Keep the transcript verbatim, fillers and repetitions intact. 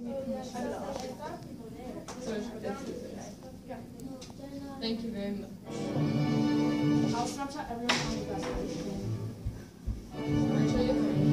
Thank you very much. I'll Snapchat everyone on the best way. Rachel, you